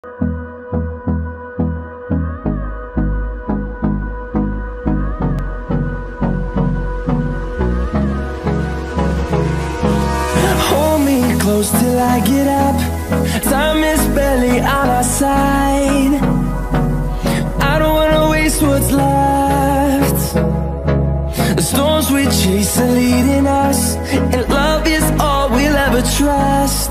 Hold me close till I get up. Time is barely on our side. I don't wanna waste what's left. The storms we chase are leading us, and love is all we'll ever trust.